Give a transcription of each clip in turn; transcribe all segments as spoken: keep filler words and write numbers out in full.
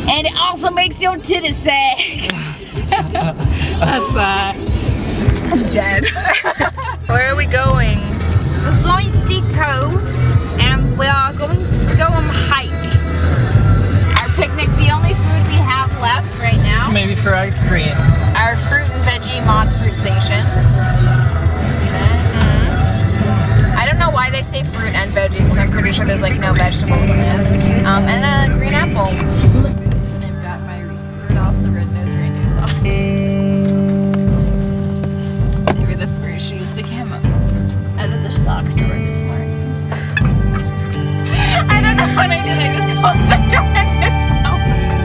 And it also makes your titties sag. That's that. I'm dead. Where are we going? We're going to Steep Cove, and we are going to go on a hike. Our picnic, the only food we have left right now. Maybe for ice cream. Our fruit and veggie Mott's fruit stations. See that? Mm-hmm. I don't know why they say fruit and veggie, because I'm pretty sure there's like no vegetables in this. Um, and a green apple. Boots, and I've got my Rudolph the Red-Nosed Reindeer socks. They were the first shoes to come out of the sock drawer this morning. I don't know what I did, I just closed the door and this fell.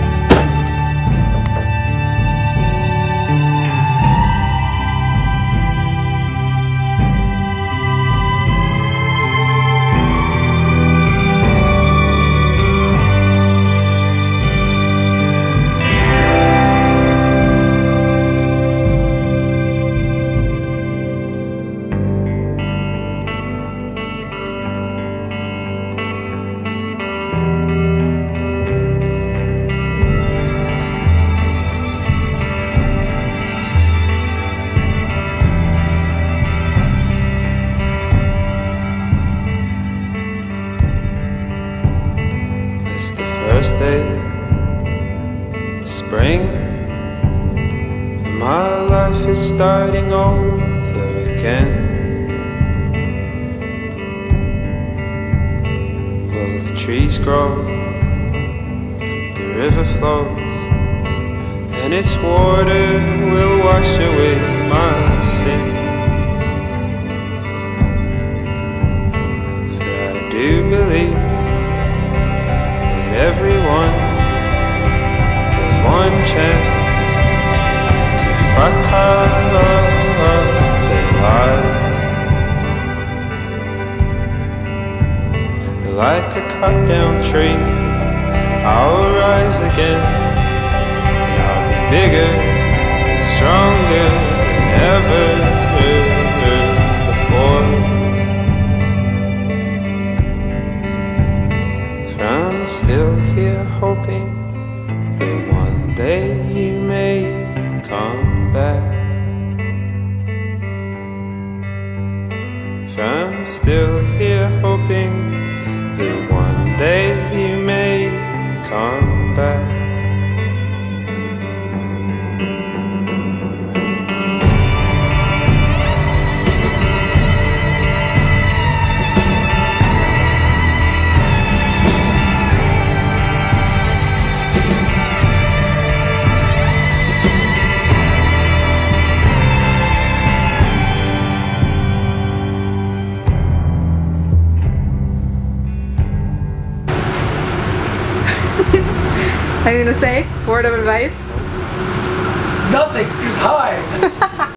First day of spring, and my life is starting over again. Well, the trees grow, the river flows, and its water will wash away my sin. For I do believe everyone has one chance to fuck up their lives. Like a cut down tree, I'll rise again, and I'll be bigger and stronger than ever before. I'm still here hoping that one day you may come back. I'm still here hoping that one day you may come back. Anything to say? Word of advice? Nothing, just hide.